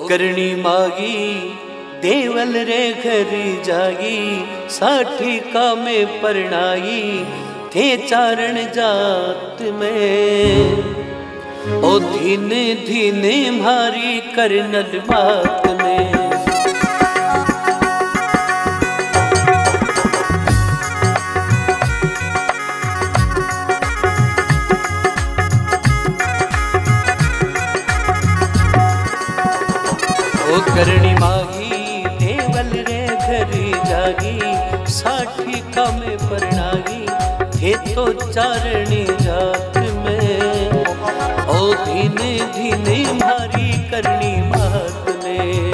करणी मागी देवल रे घर जागी, साठी का में परणाई थे चारण जात में। ओ धीने धीने मारी करनल बात में। ओ करणी मागी देवल रे घर जागी, साठी का में परणागी थे तो चारणी जात में। ओ धीने धीने मारी करणी बात में।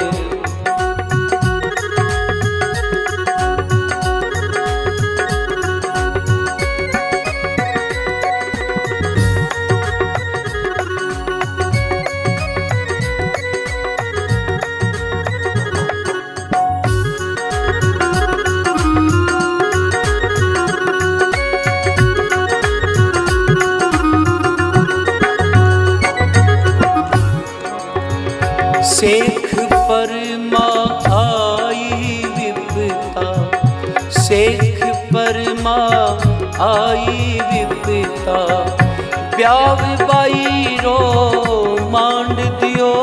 शेख परमा आई विपता, शेख परमा आई विपता, ब्याव बाई रो मांड दियो।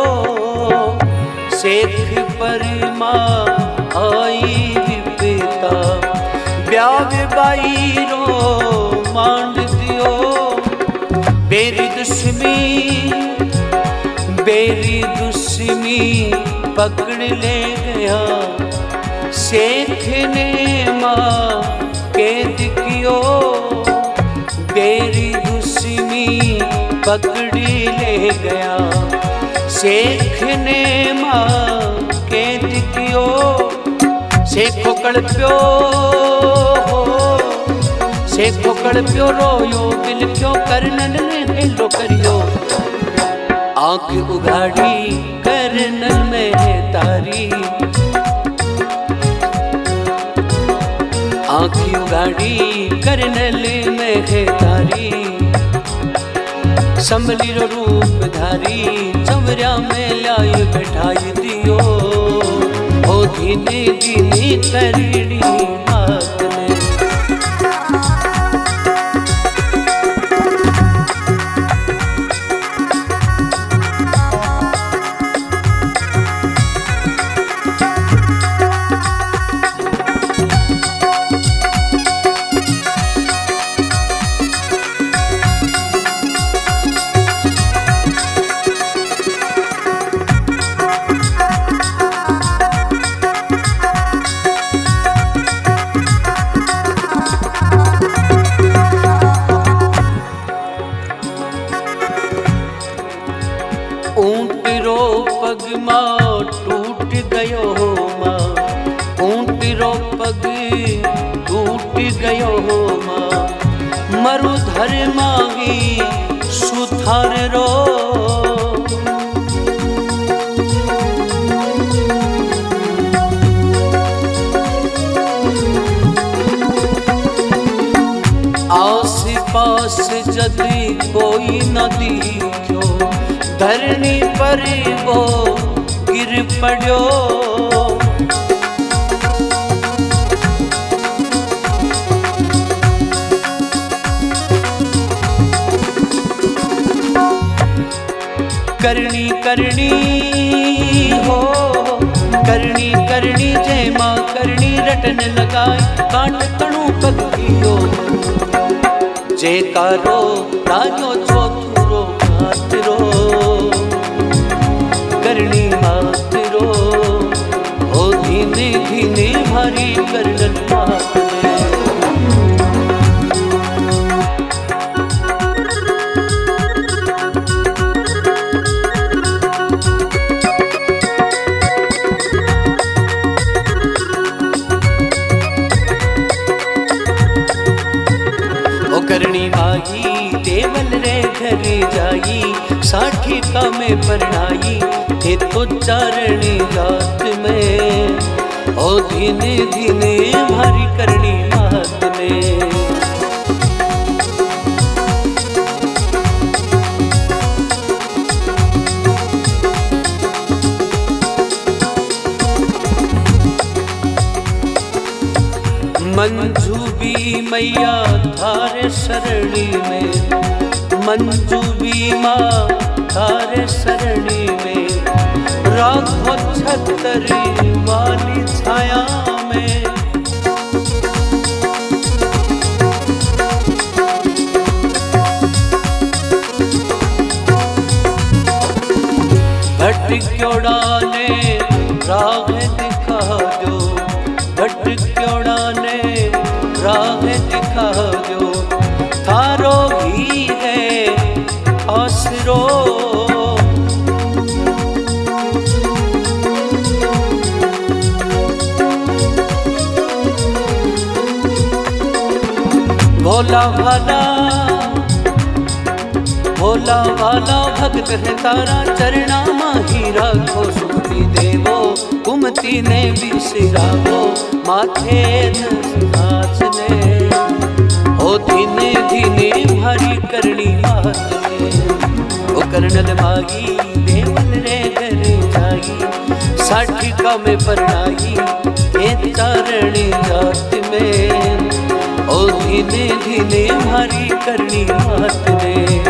शेख परमा आई विपता, ब्याव बाई रो मांड दियो। बेरी दुश्मनी पकड़ ले गया, शेख ने माँ कैद कियो। बेरी दुश्मनी पकड़ ले गया, शेख ने माँ कैद कियो। शेखो कड़प्यो शेखो कड़प्यो रोयो, दिल क्यों करनल ने हेलो करियो। आँख उघाड़ी करनल में तारी, आँख उघाड़ी करनल में तारी। संभली रो रूप धारी, चवरिया में लाई बैठाई दियो। ओ धीने धीने करणी बात में। ऊंट रो पग माँ टूट गयो माँ, ऊंट रो पग टूट गयो माँ। मरु धर मांगी सुथार रो, आस पास जदी कोई न दिखो, धरनी पर वो गिर पड़ो। करनी करनी हो करनी करनी जय माँ करनी रटन लगाए, काट कणु पगियो। जय कारो राजो चौथुरो मातरो, करणी मातरो। ओ धीने धीने भारी करनल बात में। ओ करणी मागी देवल रे घर जाई, साठी का में परणाई थे तो चारणी रात में। ओ धीने धीने भारी करणी बात में। मंजू भी मैया थारे सरणी में, मंजू भी माँ थारे सरणी में, राखो छतरी वाली छाया में। भटक्योड़ा ने राह दिखा दो, भटक्योड़ा ने राह दिखा दो, थारो ही है आसरो। भोला भाला भोला भाला भक्त है तारा, चरणा माही राखो सुखी देवो, कुमती ने बिसरावो माथे नाचने। ओ धीने धीने भारी करनी बात में, ओ कर्नल मागी देवल रे घर जाई, साठी का में परनाई ए चारणी जात में। ओ धीने धीने भारी करनी बात में,